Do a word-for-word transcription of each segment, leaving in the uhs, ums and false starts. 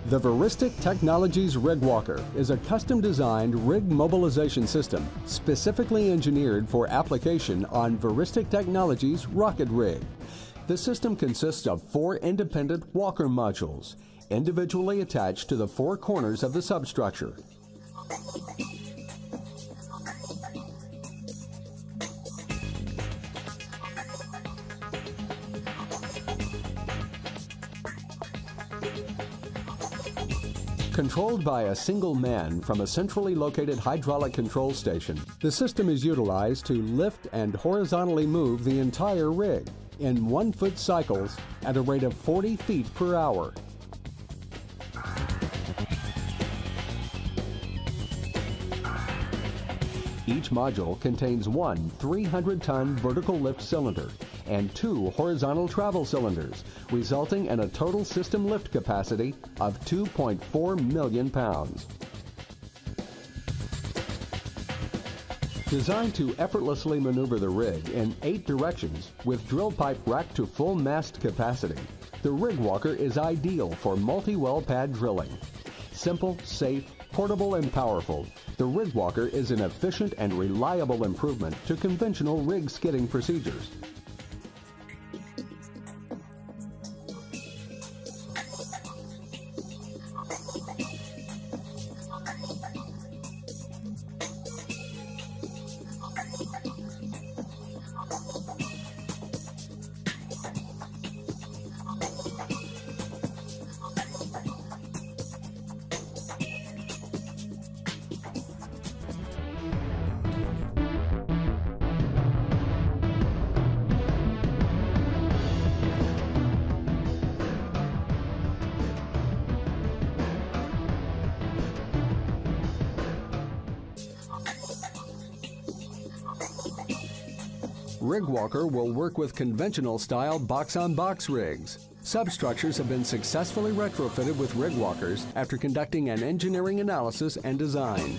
The Veristic Technologies Rig Walker is a custom-designed rig mobilization system specifically engineered for application on Veristic Technologies rocket rig. The system consists of four independent walker modules, individually attached to the four corners of the substructure. Controlled by a single man from a centrally located hydraulic control station, the system is utilized to lift and horizontally move the entire rig in one-foot cycles at a rate of forty feet per hour. Each module contains one three hundred ton vertical lift cylinder and two horizontal travel cylinders, resulting in a total system lift capacity of two point four million pounds. Designed to effortlessly maneuver the rig in eight directions with drill pipe rack to full mast capacity, the Rig Walker is ideal for multi-well pad drilling. Simple, safe, portable, and powerful, the Rig Walker is an efficient and reliable improvement to conventional rig skidding procedures. Rig Walker will work with conventional style box-on-box rigs. Substructures have been successfully retrofitted with Rig Walkers after conducting an engineering analysis and design.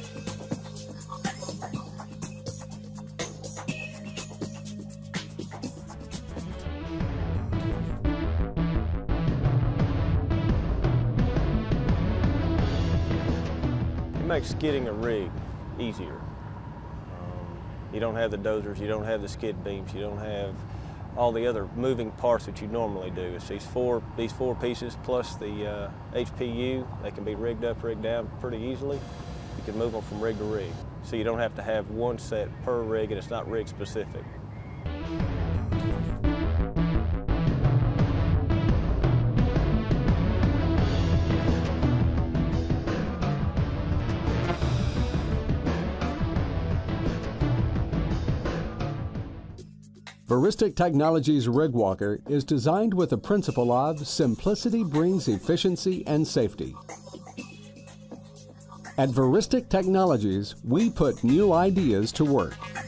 It makes skidding a rig easier. You don't have the dozers, you don't have the skid beams, you don't have all the other moving parts that you normally do. It's these four, these four pieces plus the uh, H P U. They can be rigged up, rigged down pretty easily. You can move them from rig to rig. So you don't have to have one set per rig, and it's not rig specific. Veristic Technologies Rig Walker is designed with the principle of simplicity brings efficiency and safety. At Veristic Technologies, we put new ideas to work.